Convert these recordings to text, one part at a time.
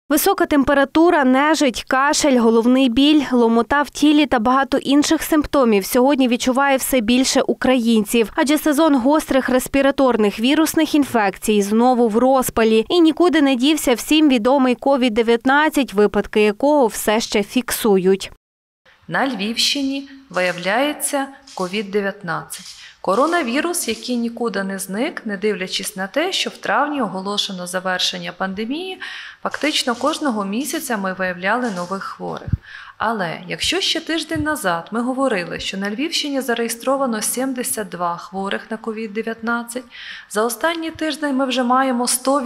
Висока температура, нежить, кашель, головний біль, ломота в тілі та багато інших симптомів сьогодні відчуває все більше українців. Адже сезон гострих респіраторних вірусних інфекцій знову в розпалі. І нікуди не дівся всім відомий COVID-19, випадки якого все ще фіксують. На Львівщині виявляється COVID-19. Коронавірус, який нікуди не зник, не дивлячись на те, що в травні оголошено завершення пандемії, фактично кожного місяця ми виявляли нових хворих. Але якщо ще тиждень назад ми говорили, що на Львівщині зареєстровано 72 хворих на COVID-19, за останній тиждень ми вже маємо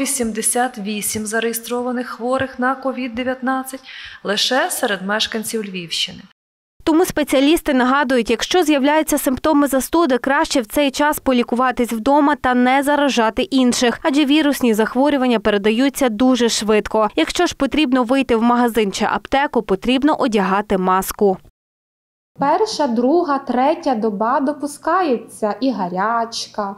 188 зареєстрованих хворих на COVID-19 лише серед мешканців Львівщини. Тому спеціалісти нагадують, якщо з'являються симптоми застуди, краще в цей час полікуватись вдома та не заражати інших, адже вірусні захворювання передаються дуже швидко. Якщо ж потрібно вийти в магазин чи аптеку, потрібно одягати маску. Перша, друга, третя доба допускається і гарячка.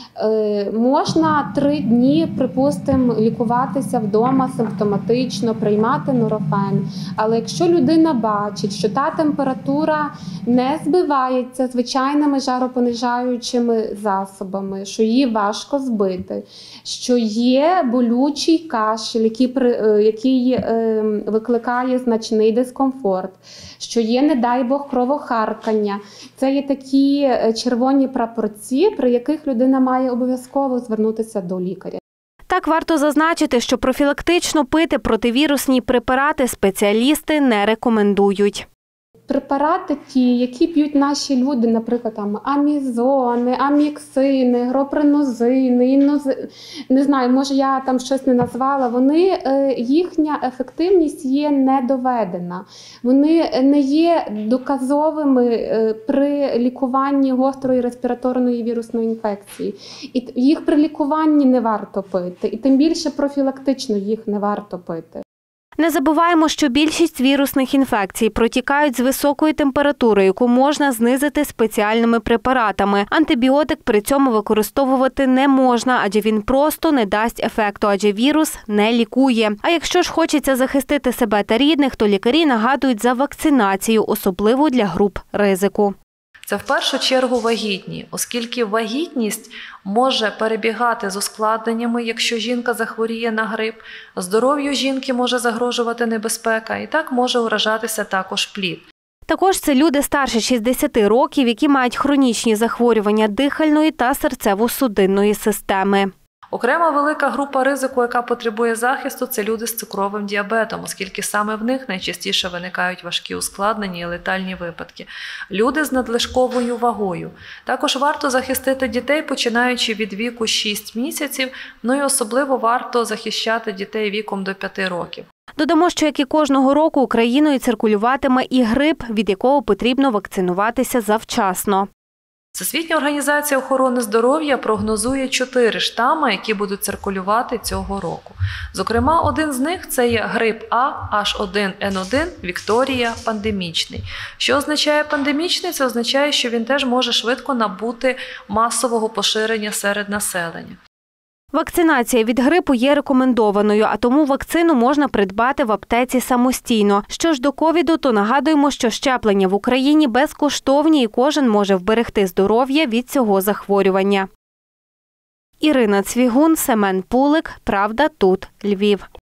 Можна 3 дні, припустимо, лікуватися вдома симптоматично, приймати нурофен. Але якщо людина бачить, що та температура не збивається звичайними жаропонижаючими засобами, що її важко збити, що є болючий кашель, який викликає значний дискомфорт, що є, не дай Бог, кровохаркання. Це є такі червоні прапорці, при яких людина має обов'язково звернутися до лікаря. Так, варто зазначити, що профілактично пити противірусні препарати спеціалісти не рекомендують. Препарати ті, які п'ють наші люди, наприклад, амізони, аміксини, гропринозини, не знаю, може я там щось не назвала, їхня ефективність є недоведена. Вони не є доказовими при лікуванні гострої респіраторної вірусної інфекції. І їх при лікуванні не варто пити, і тим більше профілактично їх не варто пити. Не забуваємо, що більшість вірусних інфекцій протікають з високою температурою, яку можна знизити спеціальними препаратами. Антибіотик при цьому використовувати не можна, адже він просто не дасть ефекту, адже вірус не лікує. А якщо ж хочеться захистити себе та рідних, то лікарі нагадують за вакцинацію, особливо для груп ризику. Це в першу чергу вагітні, оскільки вагітність може перебігати з ускладненнями, якщо жінка захворіє на грип, здоров'ю жінки може загрожувати небезпека і так може уражатися також плід. Також це люди старше 60 років, які мають хронічні захворювання дихальної та серцево-судинної системи. Окрема велика група ризику, яка потребує захисту, це люди з цукровим діабетом, оскільки саме в них найчастіше виникають важкі ускладнення і летальні випадки. Люди з надлишковою вагою. Також варто захистити дітей, починаючи від віку 6 місяців, і особливо варто захищати дітей віком до 5 років. Додамо, що як і кожного року Україною циркулюватиме і грип, від якого потрібно вакцинуватися завчасно. Всесвітня організація охорони здоров'я прогнозує 4 штами, які будуть циркулювати цього року. Зокрема, один з них – це є грип А, H1N1, Вікторія, пандемічний. Що означає пандемічний? Це означає, що він теж може швидко набути масового поширення серед населення. Вакцинація від грипу є рекомендованою, а тому вакцину можна придбати в аптеці самостійно. Що ж до ковіду, то нагадуємо, що щеплення в Україні безкоштовні і кожен може вберегти здоров'я від цього захворювання. Ірина Цвігун, Семен Пулик. Правда тут, Львів.